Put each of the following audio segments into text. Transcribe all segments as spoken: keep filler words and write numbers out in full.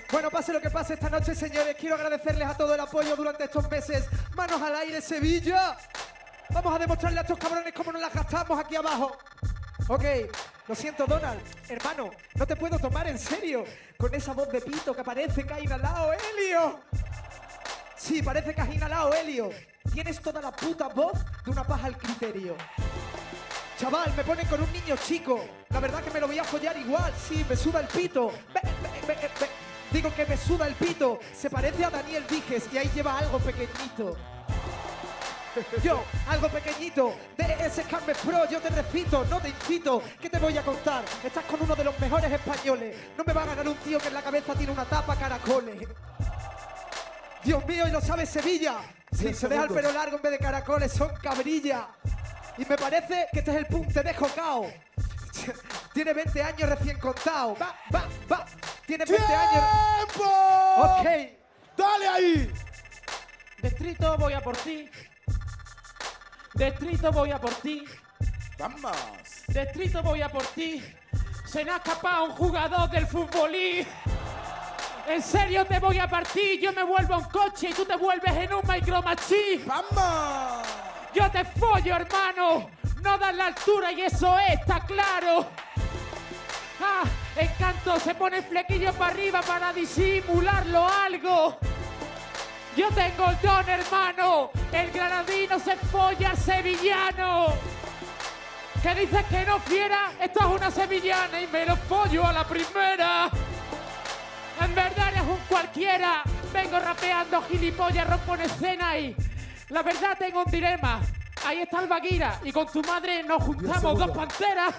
Bueno, pase lo que pase esta noche, señores, quiero agradecerles a todo el apoyo durante estos meses. Manos al aire, Sevilla. Vamos a demostrarle a estos cabrones cómo nos las gastamos aquí abajo. Ok, lo siento, Donald. Hermano, no te puedo tomar en serio. Con esa voz de pito que parece que ha inhalado helio. Sí, parece que has inhalado helio. Tienes toda la puta voz de una paja al criterio. Chaval, me ponen con un niño chico. La verdad que me lo voy a follar igual. Sí, me suda el pito. Ve, ve, ve, ve. Digo que me suda el pito. Se parece a Daniel Dijes y ahí lleva algo pequeñito. Yo, algo pequeñito, D S Carmen Pro, yo te repito, no te incito. ¿Qué te voy a contar? Estás con uno de los mejores españoles. No me va a ganar un tío que en la cabeza tiene una tapa caracoles. Dios mío, y lo sabe Sevilla. Si se deja el pelo largo en vez de caracoles, son cabrillas. Y me parece que este es el punte de Jocao. Tiene veinte años recién contado. Va, va, va. Tiene veinte años. ¡Tiempo! Ok. ¡Dale ahí! Distrito, voy a por ti. Distrito, voy a por ti. ¡Vamos! Distrito, voy a por ti. Se me ha escapado un jugador del futbolí. En serio te voy a partir. Yo me vuelvo un coche y tú te vuelves en un micro machine. ¡Vamos! Yo te follo, hermano. No das la altura y eso está claro. Ah, Encanto se pone flequillo para arriba para disimularlo algo. Yo tengo el don, hermano. El granadino se folla al sevillano. ¿Qué dices que no, fiera? Esto es una sevillana y me lo follo a la primera. En verdad eres un cualquiera. Vengo rapeando gilipollas, rompo en escena y... La verdad tengo un dilema. Ahí está el Baguira y con tu madre nos juntamos dos panteras.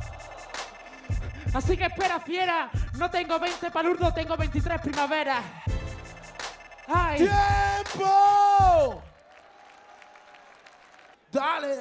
Así que espera, fiera. No tengo veinte palurdos, tengo veintitrés primaveras. ¡Ay! ¡Tiempo! ¡Dale!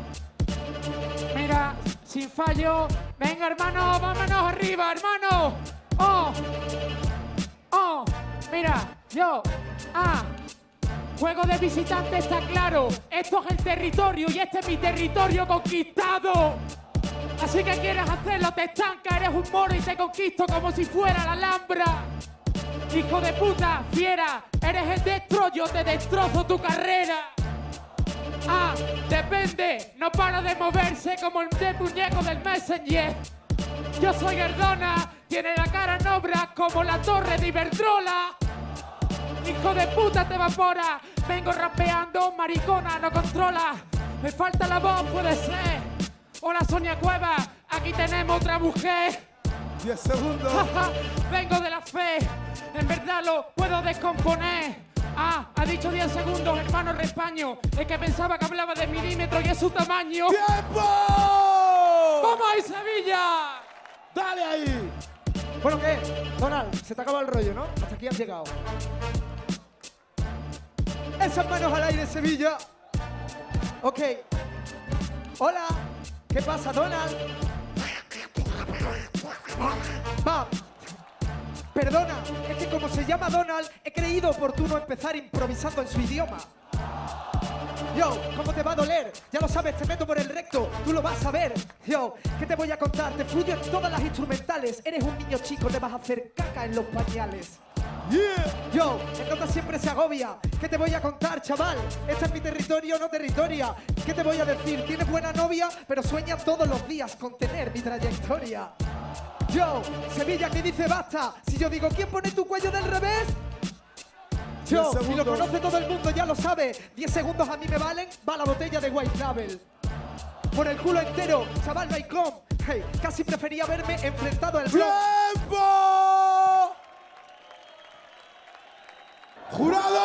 Mira, sin fallo. Venga, hermano, vámonos arriba, hermano. ¡Oh! ¡Oh! Mira, yo... ¡Ah! Juego de visitante está claro. Esto es el territorio y este es mi territorio conquistado. Así que quieres hacerlo, te estanca. Eres un moro y te conquisto como si fuera la Alhambra. Hijo de puta, fiera, eres el destro, yo te destrozo tu carrera. Ah, depende, no para de moverse como el de muñeco del Messenger. Yo soy Gerdona, tiene la cara nobra como la torre de Iberdrola. Hijo de puta, te evapora. Vengo rapeando, maricona, no controla. Me falta la voz, puede ser. Hola, Sonia Cueva, aquí tenemos otra mujer. diez segundos. Vengo de la fe, en verdad lo puedo descomponer. Ah, ha dicho diez segundos, hermano Respaño. Es que pensaba que hablaba de milímetros y es su tamaño. ¡Tiempo! ¡Vamos ahí, Sevilla! ¡Dale ahí! Bueno, ¿qué? Donald, se te acaba el rollo, ¿no? Hasta aquí has llegado. Esas manos al aire, Sevilla. Ok. Hola. ¿Qué pasa, Donald? Va. Perdona, es que como se llama Donald, he creído oportuno empezar improvisando en su idioma. Yo, ¿cómo te va a doler? Ya lo sabes, te meto por el recto, tú lo vas a ver. Yo, ¿qué te voy a contar? Te fluyo en todas las instrumentales. Eres un niño chico, te vas a hacer caca en los pañales. Yeah. Yo, el nota siempre se agobia. ¿Qué te voy a contar, chaval? Este es mi territorio, no territoria. ¿Qué te voy a decir? Tienes buena novia, pero sueñas todos los días con tener mi trayectoria. Yo, Sevilla, que dice basta. Si yo digo, ¿quién pone tu cuello del revés? Yo, y lo conoce todo el mundo, ya lo sabe. Diez segundos a mí me valen, va la botella de White Label. Por el culo entero, chaval, no hay com. Hey, casi prefería verme enfrentado al blog. ¡Tiempo! ¡Jurado!